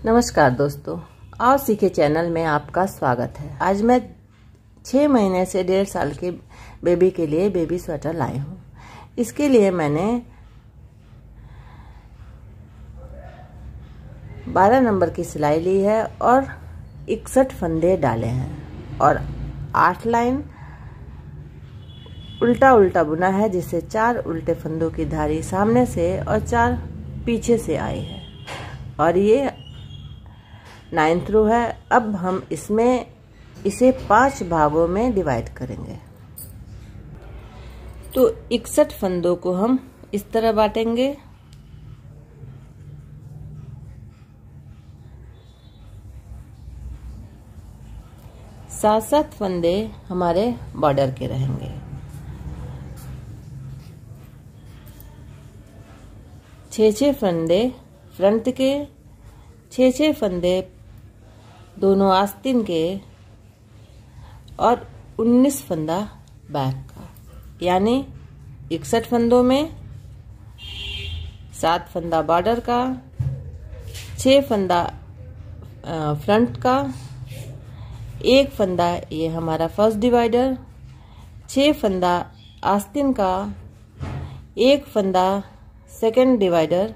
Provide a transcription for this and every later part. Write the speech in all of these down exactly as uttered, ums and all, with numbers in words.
नमस्कार दोस्तों, आओ सीखे चैनल में आपका स्वागत है। आज मैं छः महीने से डेढ़ साल के बेबी के लिए बेबी स्वेटर लाई हूँ। इसके लिए मैंने बारह नंबर की सिलाई ली है और इकसठ फंदे डाले हैं और आठ लाइन उल्टा उल्टा बुना है, जिससे चार उल्टे फंदों की धारी सामने से और चार पीछे से आई है और ये नाइन्थ रो है। अब हम इसमें इसे पांच भागों में डिवाइड करेंगे। तो इकसठ फंदों को हम इस तरह बांटेंगे। सात सात फंदे हमारे बॉर्डर के रहेंगे। छः छः फंदे फ्रंट के, छः छः फंदे दोनों आस्तीन के और उन्नीस फंदा बैक का, यानी इकसठ फंदों में सात फंदा बॉर्डर का, छः फंदा फ्रंट का, एक फंदा ये हमारा फर्स्ट डिवाइडर, छः फंदा आस्तीन का, एक फंदा सेकंड डिवाइडर,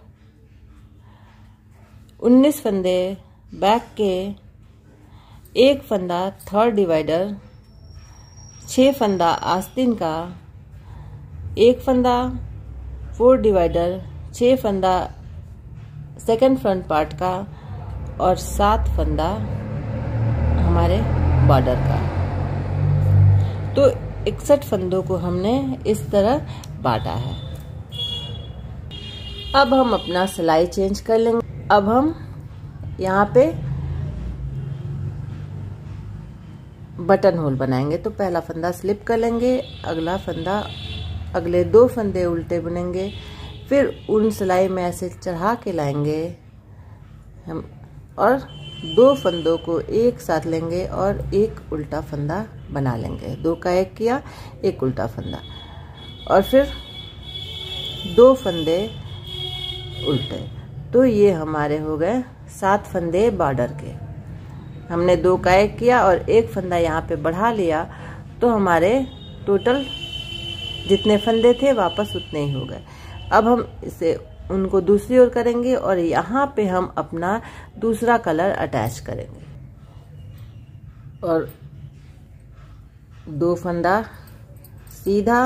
उन्नीस फंदे बैक के, एक फंदा थर्ड डिवाइडर, छः फंदा आस्तीन का, एक फंदा फोर्थ डिवाइडर, छः फंदा सेकंड फ्रंट पार्ट का और सात फंदा हमारे बॉर्डर का। तो इकसठ फंदों को हमने इस तरह बांटा है। अब हम अपना सिलाई चेंज कर लेंगे। अब हम यहाँ पे बटन होल बनाएंगे। तो पहला फंदा स्लिप कर लेंगे, अगला फंदा, अगले दो फंदे उल्टे बुनेंगे, फिर उन सिलाई में ऐसे चढ़ा के लाएंगे हम और दो फंदों को एक साथ लेंगे और एक उल्टा फंदा बना लेंगे। दो का एक किया, एक उल्टा फंदा और फिर दो फंदे उल्टे। तो ये हमारे हो गए सात फंदे बॉर्डर के। हमने दो का एक किया और एक फंदा यहाँ पे बढ़ा लिया, तो हमारे टोटल जितने फंदे थे वापस उतने ही हो गए। अब हम इसे उनको दूसरी ओर करेंगे और यहाँ पे हम अपना दूसरा कलर अटैच करेंगे और दो फंदा सीधा,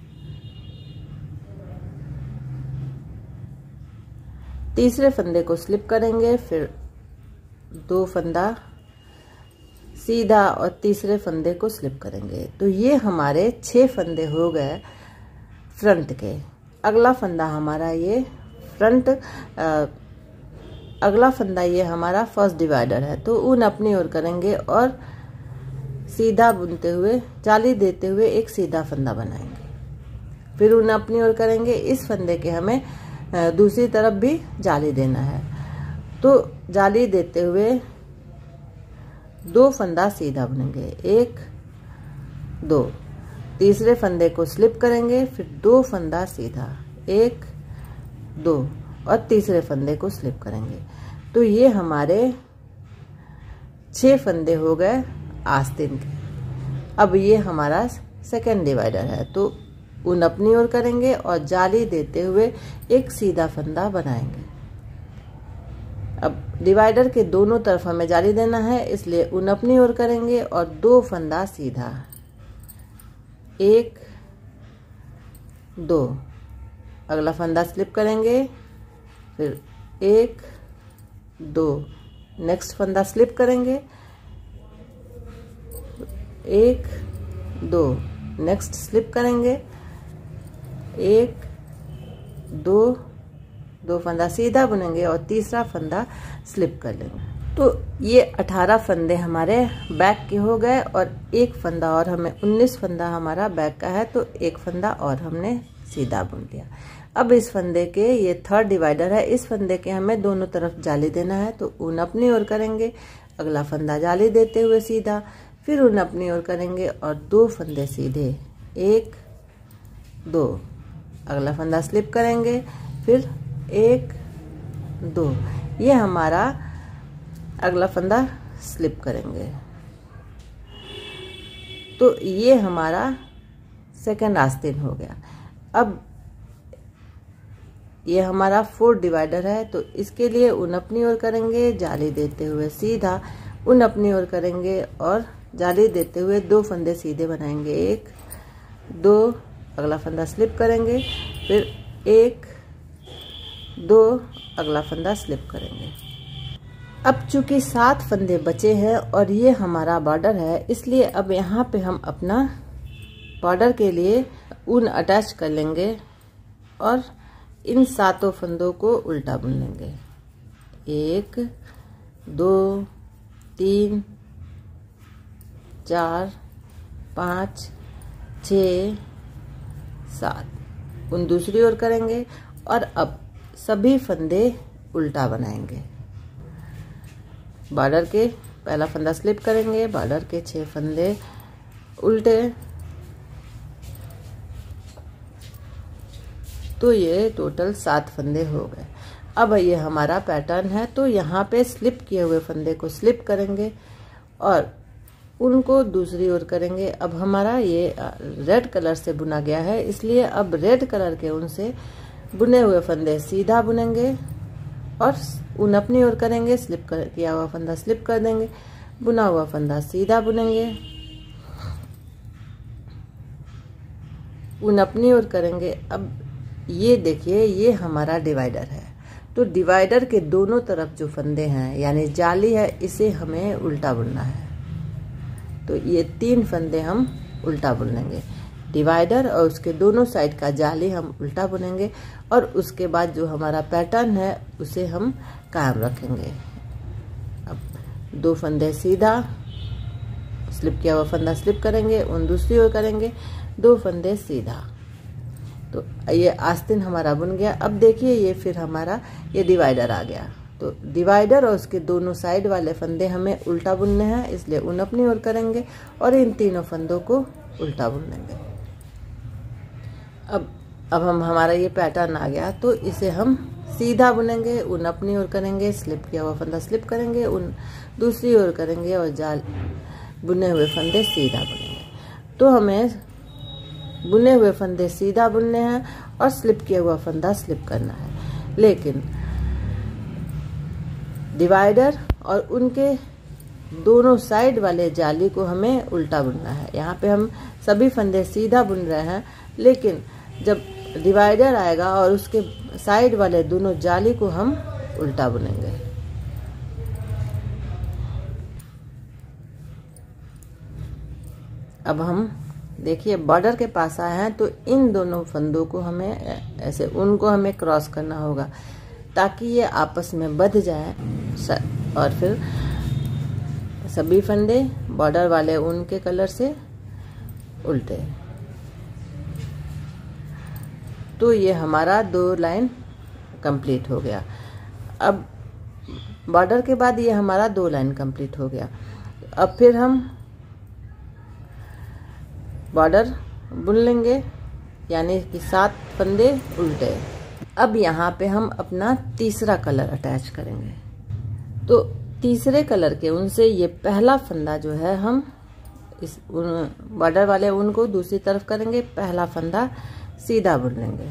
तीसरे फंदे को स्लिप करेंगे, फिर दो फंदा सीधा और तीसरे फंदे को स्लिप करेंगे। तो ये हमारे छह फंदे हो गए फ्रंट के। अगला फंदा हमारा ये फ्रंट आ, अगला फंदा ये हमारा फर्स्ट डिवाइडर है। तो ऊन अपनी ओर करेंगे और सीधा बुनते हुए, जाली देते हुए एक सीधा फंदा बनाएंगे। फिर ऊन अपनी ओर करेंगे। इस फंदे के हमें दूसरी तरफ भी जाली देना है। तो जाली देते हुए दो फंदा सीधा बुनेंगे, एक दो, तीसरे फंदे को स्लिप करेंगे, फिर दो फंदा सीधा, एक दो और तीसरे फंदे को स्लिप करेंगे। तो ये हमारे छह फंदे हो गए आस्तीन के। अब ये हमारा सेकंड डिवाइडर है। तो ऊन अपनी ओर करेंगे और जाली देते हुए एक सीधा फंदा बनाएंगे। अब डिवाइडर के दोनों तरफ हमें जाली देना है, इसलिए ऊन अपनी ओर करेंगे और दो फंदा सीधा, एक दो, अगला फंदा स्लिप करेंगे, फिर एक दो, नेक्स्ट फंदा स्लिप करेंगे, एक दो, नेक्स्ट स्लिप करेंगे, एक दो, दो फंदा सीधा बुनेंगे और तीसरा फंदा स्लिप कर लेंगे। तो ये अठारह फंदे हमारे बैक के हो गए और एक फंदा और हमें उन्नीस फंदा हमारा बैक का है, तो एक फंदा और हमने सीधा बुन लिया। अब इस फंदे के, ये थर्ड डिवाइडर है, इस फंदे के हमें दोनों तरफ जाली देना है। तो ऊन अपनी ओर करेंगे, अगला फंदा जाली देते हुए सीधा, फिर ऊन अपनी ओर करेंगे और दो फंदे सीधे, एक दो, अगला फंदा स्लिप करेंगे, फिर एक दो। ये हमारा अगला फंदा स्लिप करेंगे। तो ये हमारा सेकंड आस्तीन हो गया। अब ये हमारा फोर्थ डिवाइडर है, तो इसके लिए ऊन अपनी ओर करेंगे, जाली देते हुए सीधा ऊन अपनी ओर करेंगे और जाली देते हुए दो फंदे सीधे बनाएंगे, एक दो, अगला फंदा स्लिप करेंगे, फिर एक दो, अगला फंदा स्लिप करेंगे। अब चूंकि सात फंदे बचे हैं और ये हमारा बॉर्डर है, इसलिए अब यहाँ पे हम अपना बॉर्डर के लिए ऊन अटैच कर लेंगे और इन सातों फंदों को उल्टा बुन लेंगे। एक दो तीन चार पाँच छ सात, उन दूसरी ओर करेंगे और अब सभी फंदे उल्टा बनाएंगे। बॉर्डर के पहला फंदा स्लिप करेंगे, बॉर्डर के छह फंदे उल्टे, तो ये टोटल सात फंदे हो गए। अब ये हमारा पैटर्न है, तो यहाँ पे स्लिप किए हुए फंदे को स्लिप करेंगे और उनको दूसरी ओर करेंगे। अब हमारा ये रेड कलर से बुना गया है, इसलिए अब रेड कलर के ऊन से बुने हुए फंदे सीधा बुनेंगे और ऊन अपनी ओर करेंगे, स्लिप कर किया हुआ फंदा स्लिप कर देंगे, बुना हुआ फंदा सीधा बुनेंगे, ऊन अपनी ओर करेंगे। अब ये देखिए, ये हमारा डिवाइडर है, तो डिवाइडर के दोनों तरफ जो फंदे हैं यानी जाली है, इसे हमें उल्टा बुनना है। तो ये तीन फंदे हम उल्टा बुन लेंगे, डिवाइडर और उसके दोनों साइड का जाली हम उल्टा बुनेंगे और उसके बाद जो हमारा पैटर्न है उसे हम कायम रखेंगे। अब दो फंदे सीधा, स्लिप किया हुआ फंदा स्लिप करेंगे, उन दूसरी ओर करेंगे, दो फंदे सीधा, तो ये आस्तीन हमारा बुन गया। अब देखिए ये फिर हमारा ये डिवाइडर आ गया, तो डिवाइडर और उसके दोनों साइड वाले फंदे हमें उल्टा बुनने हैं, इसलिए ऊन अपनी ओर करेंगे और इन तीनों फंदों को उल्टा बुन लेंगे। अब अब हम हमारा ये पैटर्न आ गया, तो इसे हम सीधा बुनेंगे, ऊन अपनी ओर करेंगे, स्लिप किया हुआ फंदा स्लिप करेंगे, ऊन दूसरी ओर करेंगे और जाल बुने हुए फंदे सीधा बुनेंगे। तो हमें बुने हुए फंदे सीधा बुनने हैं और स्लिप किया हुआ फंदा स्लिप करना है, लेकिन डिवाइडर और उनके दोनों साइड वाले जाली को हमें उल्टा बुनना है। यहाँ पे हम सभी फंदे सीधा बुन रहे हैं, लेकिन जब डिवाइडर आएगा और उसके साइड वाले दोनों जाली को हम उल्टा बुनेंगे। अब हम देखिए बॉर्डर के पास आए हैं, तो इन दोनों फंदों को हमें ऐसे उनको हमें क्रॉस करना होगा ताकि ये आपस में बंध जाए और फिर सभी फंदे बॉर्डर वाले ऊन के कलर से उल्टे। तो ये हमारा दो लाइन कंप्लीट हो गया। अब बॉर्डर के बाद ये हमारा दो लाइन कंप्लीट हो गया। अब फिर हम बॉर्डर बुन लेंगे, यानी कि सात फंदे उल्टे। अब यहाँ पे हम अपना तीसरा कलर अटैच करेंगे, तो तीसरे कलर के ऊन से ये पहला फंदा जो है हम इस बॉर्डर वाले ऊन को दूसरी तरफ करेंगे, पहला फंदा सीधा बुन लेंगे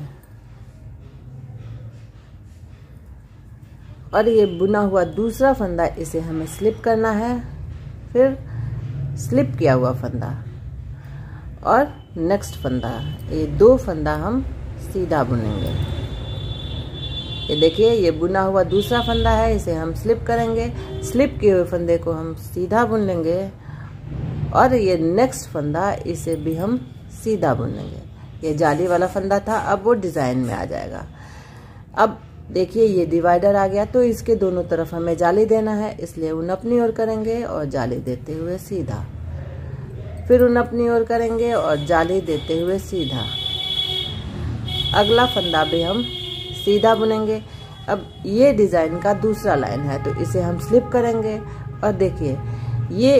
और ये बुना हुआ दूसरा फंदा इसे हमें स्लिप करना है, फिर स्लिप किया हुआ फंदा और नेक्स्ट फंदा, ये दो फंदा हम सीधा बुनेंगे। ये देखिए ये बुना हुआ दूसरा फंदा है, इसे हम स्लिप करेंगे, स्लिप किए हुए फंदे को हम सीधा बुन लेंगे और ये नेक्स्ट फंदा इसे भी हम सीधा बुन लेंगे। ये जाली वाला फंदा था, अब वो डिजाइन में आ जाएगा। अब देखिए ये डिवाइडर आ गया, तो इसके दोनों तरफ हमें जाली देना है, इसलिए ऊन अपनी ओर करेंगे और जाली देते हुए सीधा, फिर ऊन अपनी ओर करेंगे और जाली देते हुए सीधा। अगला फंदा भी हम सीधा बुनेंगे। अब ये डिजाइन का दूसरा लाइन है, तो इसे हम स्लिप करेंगे और देखिए ये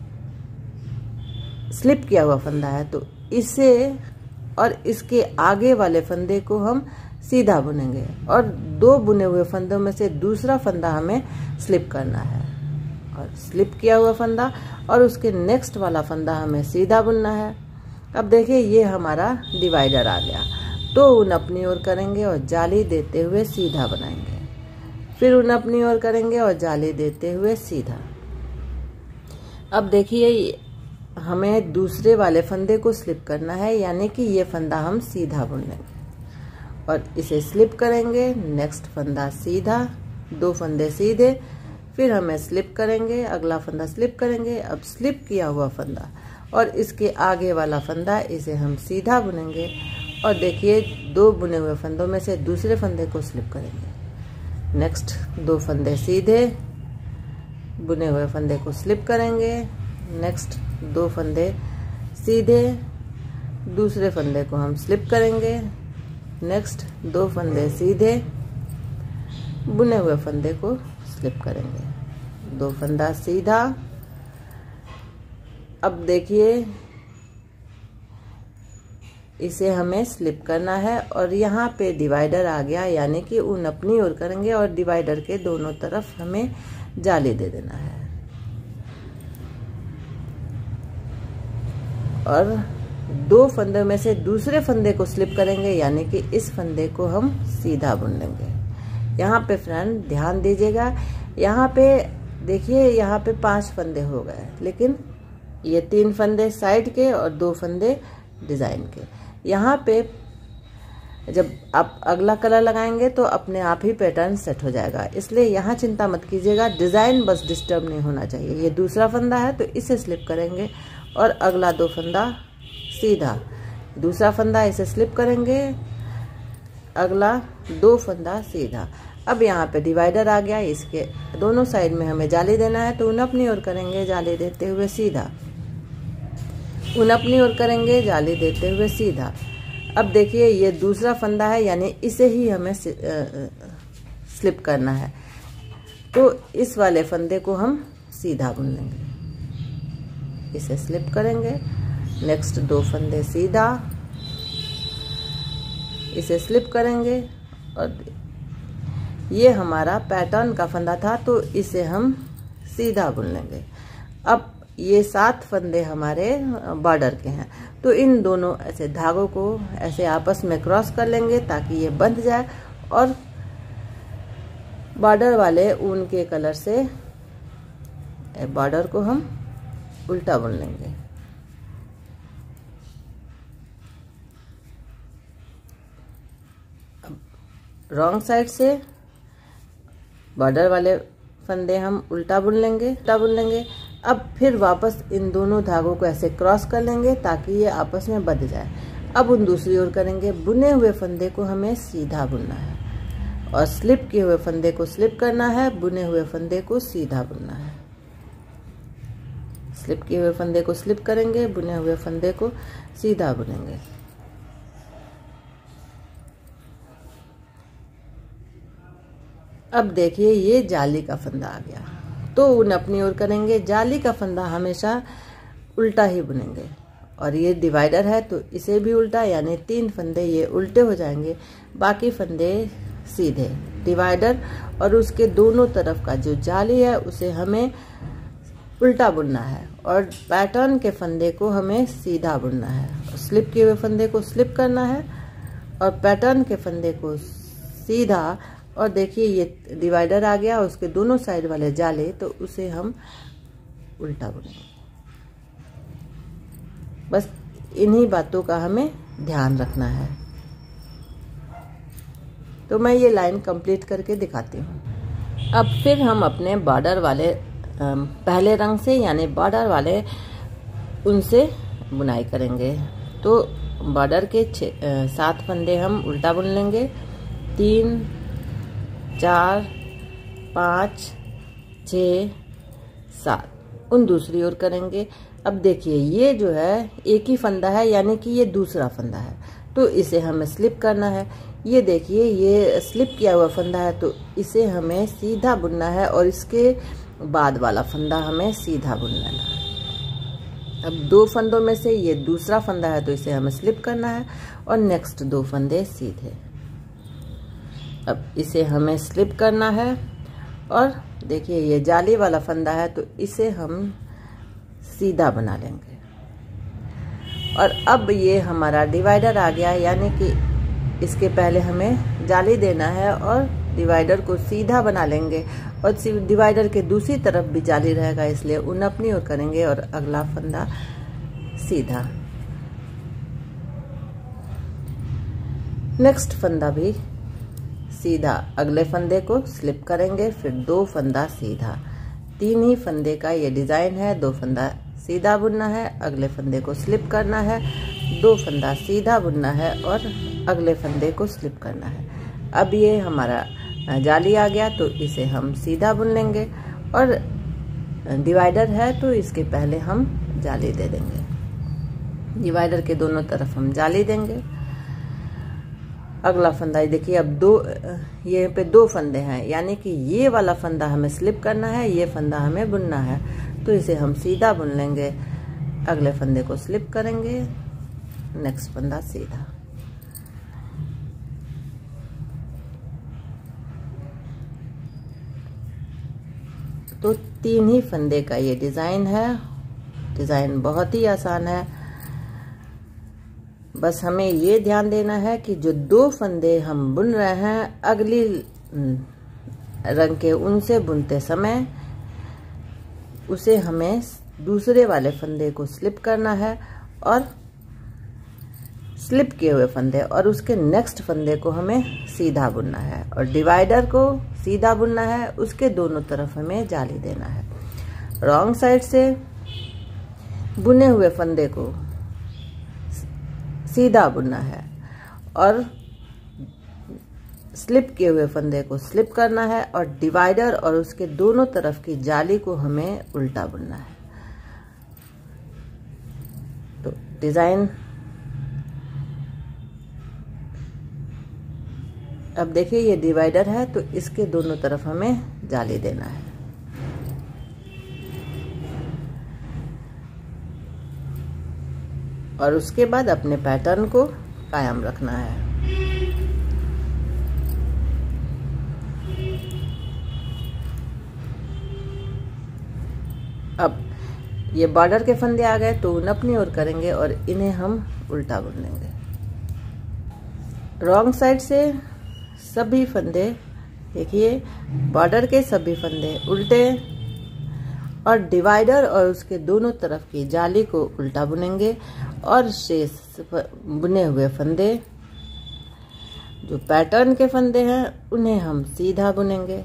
स्लिप किया हुआ फंदा है, तो इसे और इसके आगे वाले फंदे को हम सीधा बुनेंगे और दो बुने हुए फंदों में से दूसरा फंदा हमें स्लिप करना है। और स्लिप किया हुआ फंदा, और उसके नेक्स्ट वाला फंदा हमें सीधा बुनना है। अब देखिए ये हमारा डिवाइडर आ गया, तो ऊन अपनी ओर करेंगे और जाली देते हुए सीधा बनाएंगे, फिर ऊन अपनी ओर करेंगे और जाली देते हुए सीधा। अब देखिए हमें दूसरे वाले फंदे को स्लिप करना है, यानी कि ये फंदा हम सीधा बुन लेंगे और इसे स्लिप करेंगे। नेक्स्ट फंदा सीधा, दो फंदे सीधे, फिर हमें स्लिप करेंगे, अगला फंदा स्लिप करेंगे। अब स्लिप किया हुआ फंदा और इसके आगे वाला फंदा, इसे हम सीधा बुनेंगे और देखिए दो बुने हुए फंदों में से दूसरे फंदे को स्लिप करेंगे। नेक्स्ट दो फंदे सीधे, बुने हुए फंदे को स्लिप करेंगे। नेक्स्ट दो फंदे सीधे, दूसरे फंदे को हम स्लिप करेंगे। नेक्स्ट दो फंदे सीधे, बुने हुए फंदे को स्लिप करेंगे। दो फंदा सीधा। अब देखिए इसे हमें स्लिप करना है और यहाँ पे डिवाइडर आ गया, यानी कि ऊन अपनी ओर करेंगे और डिवाइडर के दोनों तरफ हमें जाली दे देना है और दो फंदों में से दूसरे फंदे को स्लिप करेंगे, यानी कि इस फंदे को हम सीधा बुन लेंगे। यहाँ पे फ्रेंड ध्यान दीजिएगा, यहाँ पे देखिए यहाँ पे पांच फंदे हो गए, लेकिन ये तीन फंदे साइड के और दो फंदे डिजाइन के। यहाँ पे जब आप अगला कलर लगाएंगे तो अपने आप ही पैटर्न सेट हो जाएगा, इसलिए यहाँ चिंता मत कीजिएगा, डिजाइन बस डिस्टर्ब नहीं होना चाहिए। ये दूसरा फंदा है तो इसे स्लिप करेंगे और अगला दो फंदा सीधा, दूसरा फंदा इसे स्लिप करेंगे, अगला दो फंदा सीधा। अब यहाँ पे डिवाइडर आ गया, इसके दोनों साइड में हमें जाली देना है, तो ऊन अपनी ओर करेंगे जाली देते हुए सीधा, ऊन अपनी ओर करेंगे जाली देते हुए सीधा। अब देखिए ये दूसरा फंदा है, यानी इसे ही हमें स्लिप करना है, तो इस वाले फंदे को हम सीधा बुन लेंगे, इसे स्लिप करेंगे। नेक्स्ट दो फंदे सीधा, इसे स्लिप करेंगे और ये हमारा पैटर्न का फंदा था, तो इसे हम सीधा बुन लेंगे। अब ये सात फंदे हमारे बॉर्डर के हैं, तो इन दोनों ऐसे धागों को ऐसे आपस में क्रॉस कर लेंगे ताकि ये बंध जाए और बॉर्डर वाले ऊन के कलर से बॉर्डर को हम उल्टा बुन लेंगे। अब रॉन्ग साइड से बॉर्डर वाले फंदे हम उल्टा बुन लेंगे, उल्टा बुन लेंगे। अब फिर वापस इन दोनों धागों को ऐसे क्रॉस कर लेंगे ताकि ये आपस में बंध जाए। अब उन दूसरी ओर करेंगे, बुने हुए फंदे को हमें सीधा बुनना है और स्लिप किए हुए फंदे को स्लिप करना है, बुने हुए फंदे को सीधा बुनना है। स्लिप किए हुए फंदे को स्लिप करेंगे, बुने हुए फंदे को सीधा बुनेंगे। अब देखिए ये जाली का फंदा आ गया, तो ऊन अपनी ओर करेंगे, जाली का फंदा हमेशा उल्टा ही बुनेंगे और ये डिवाइडर है तो इसे भी उल्टा, यानी तीन फंदे ये उल्टे हो जाएंगे, बाकी फंदे सीधे। डिवाइडर और उसके दोनों तरफ का जो जाली है उसे हमें उल्टा बुनना है और पैटर्न के फंदे को हमें सीधा बुनना है। स्लिप किए हुए फंदे को स्लिप करना है और पैटर्न के फंदे को सीधा। और देखिए ये डिवाइडर आ गया, उसके दोनों साइड वाले जाले, तो उसे हम उल्टा बुनेंगे। बस इन्हीं बातों का हमें ध्यान रखना है। तो मैं ये लाइन कंप्लीट करके दिखाती हूँ। अब फिर हम अपने बॉर्डर वाले पहले रंग से, यानी बॉर्डर वाले उनसे बुनाई करेंगे। तो बॉर्डर के छः सात फंदे हम उल्टा बुन लेंगे, तीन, चार, पाँच, छ, सात, उन दूसरी ओर करेंगे। अब देखिए ये जो है एक ही फंदा है, यानी कि ये दूसरा फंदा है, तो इसे हमें स्लिप करना है। ये देखिए ये स्लिप किया हुआ फंदा है, तो इसे हमें सीधा बुनना है और इसके बाद वाला फंदा हमें सीधा बुन लेना है। अब दो फंदों में से ये दूसरा फंदा है, तो इसे हमें स्लिप करना है और नेक्स्ट दो फंदे सीधे। अब इसे हमें स्लिप करना है और देखिए ये जाली वाला फंदा है तो इसे हम सीधा बना लेंगे। और अब ये हमारा डिवाइडर आ गया, यानी कि इसके पहले हमें जाली देना है और डिवाइडर को सीधा बना लेंगे। और डिवाइडर के दूसरी तरफ भी जाली रहेगा, इसलिए ऊन अपनी ओर करेंगे और अगला फंदा सीधा। नेक्स्ट फंदा भी सीधा, अगले फंदे को स्लिप करेंगे, फिर दो फंदा सीधा। तीन ही फंदे का ये डिजाइन है। दो फंदा सीधा बुनना है, अगले फंदे को स्लिप करना है, दो फंदा सीधा बुनना है और अगले फंदे को स्लिप करना है। अब ये हमारा जाली आ गया तो इसे हम सीधा बुन लेंगे और डिवाइडर है तो इसके पहले हम जाली दे देंगे। डिवाइडर के दोनों तरफ हम जाली देंगे। अगला फंदा देखिए, अब दो ये पे दो फंदे हैं, यानी कि ये वाला फंदा हमें स्लिप करना है, ये फंदा हमें बुनना है, तो इसे हम सीधा बुन लेंगे। अगले फंदे को स्लिप करेंगे, नेक्स्ट फंदा सीधा। तो तीन ही फंदे का ये डिजाइन है। डिजाइन बहुत ही आसान है, बस हमें ये ध्यान देना है कि जो दो फंदे हम बुन रहे हैं, अगली रंग के उनसे बुनते समय उसे हमें दूसरे वाले फंदे को स्लिप करना है और स्लिप किए हुए फंदे और उसके नेक्स्ट फंदे को हमें सीधा बुनना है और डिवाइडर को सीधा बुनना है, उसके दोनों तरफ हमें जाली देना है। रॉन्ग साइड से बुने हुए फंदे को सीधा बुनना है और स्लिप किए हुए फंदे को स्लिप करना है और डिवाइडर और उसके दोनों तरफ की जाली को हमें उल्टा बुनना है। तो डिजाइन अब देखिए, ये डिवाइडर है तो इसके दोनों तरफ हमें जाली देना है। और उसके बाद अपने पैटर्न को कायम रखना है। अब ये बॉर्डर के फंदे आ गए तो उन अपनी ओर करेंगे और इन्हें हम उल्टा बुन लेंगे। रॉन्ग साइड से सभी फंदे देखिए, बॉर्डर के सभी फंदे उल्टे और डिवाइडर और उसके दोनों तरफ की जाली को उल्टा बुनेंगे और शेष बुने हुए फंदे जो पैटर्न के फंदे हैं उन्हें हम सीधा बुनेंगे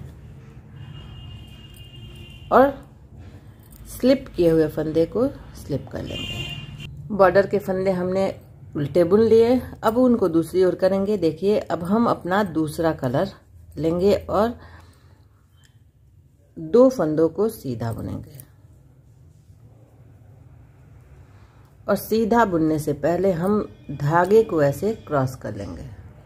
और स्लिप किए हुए फंदे को स्लिप कर लेंगे। बॉर्डर के फंदे हमने उल्टे बुन लिए, अब उनको दूसरी ओर करेंगे। देखिए, अब हम अपना दूसरा कलर लेंगे और दो फंदों को सीधा बुनेंगे और सीधा बुनने से पहले हम धागे को ऐसे क्रॉस कर लेंगे।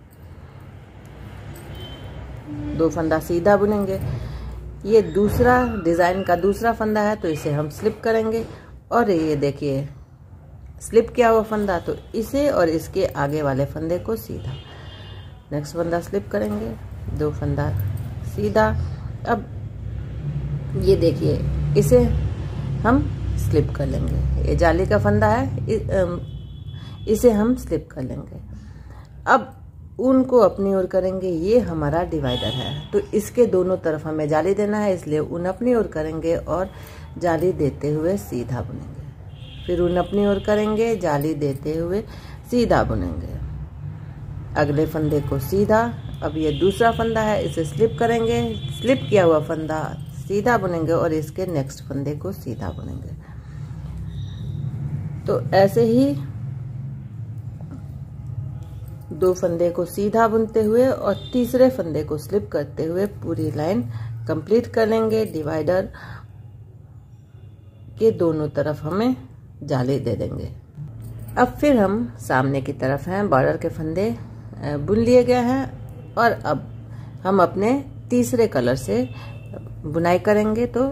दो फंदा सीधा बुनेंगे। ये दूसरा डिजाइन का दूसरा फंदा है तो इसे हम स्लिप करेंगे और ये देखिए स्लिप किया हुआ फंदा, तो इसे और इसके आगे वाले फंदे को सीधा। नेक्स्ट फंदा स्लिप करेंगे, दो फंदा सीधा। अब ये देखिए, इसे हम स्लिप कर लेंगे। ये जाली का फंदा है, इसे हम स्लिप कर लेंगे। अब ऊन को अपनी ओर करेंगे। ये हमारा डिवाइडर है तो इसके दोनों तरफ हमें जाली देना है, इसलिए ऊन अपनी ओर करेंगे और जाली देते हुए सीधा बुनेंगे। फिर ऊन अपनी ओर करेंगे, जाली देते हुए सीधा बुनेंगे। अगले फंदे को सीधा। अब ये दूसरा फंदा है, इसे स्लिप करेंगे। स्लिप किया हुआ फंदा सीधा बुनेंगे और इसके नेक्स्ट फंदे को सीधा बुनेंगे। तो ऐसे ही दो फंदे को सीधा बुनते हुए और तीसरे फंदे को स्लिप करते हुए पूरी लाइन कंप्लीट कर लेंगे। डिवाइडर के दोनों तरफ हमें जाली दे देंगे। अब फिर हम सामने की तरफ हैं, बॉर्डर के फंदे बुन लिए गए हैं और अब हम अपने तीसरे कलर से बुनाई करेंगे। तो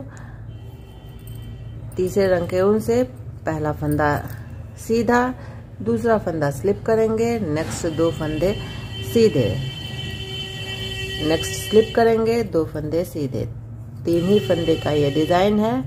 तीसरे रंग के ऊन से पहला फंदा सीधा, दूसरा फंदा स्लिप करेंगे, नेक्स्ट दो फंदे सीधे, नेक्स्ट स्लिप करेंगे, दो फंदे सीधे, तीन ही फंदे का ये डिजाइन है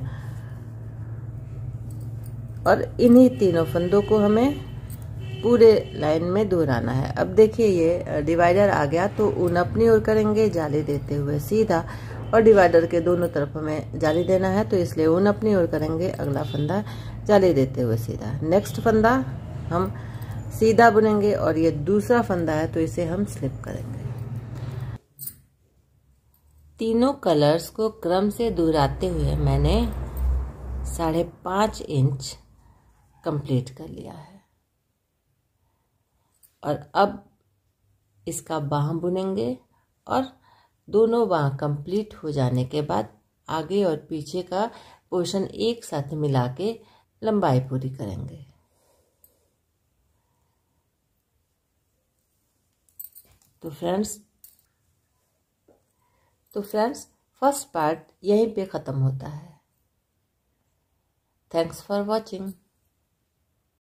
और इन्हीं तीनों फंदों को हमें पूरे लाइन में दोहराना है। अब देखिए ये डिवाइडर आ गया, तो ऊन अपनी ओर करेंगे जाली देते हुए सीधा, और डिवाइडर के दोनों तरफ हमें जाली देना है, तो इसलिए ऊन अपनी ओर करेंगे, अगला फंदा जाली देते हुए सीधा। नेक्स्ट फंदा हम सीधा बुनेंगे और ये दूसरा फंदा है तो इसे हम स्लिप करेंगे। तीनों कलर्स को क्रम से दोहराते हुए मैंने साढ़े पाँच इंच कंप्लीट कर लिया है और अब इसका बाह बुनेंगे और दोनों बाह कंप्लीट हो जाने के बाद आगे और पीछे का पोर्शन एक साथ मिला के लंबाई पूरी करेंगे। तो फ्रेंड्स तो फ्रेंड्स फर्स्ट पार्ट यहीं पे ख़त्म होता है। Thanks for watching.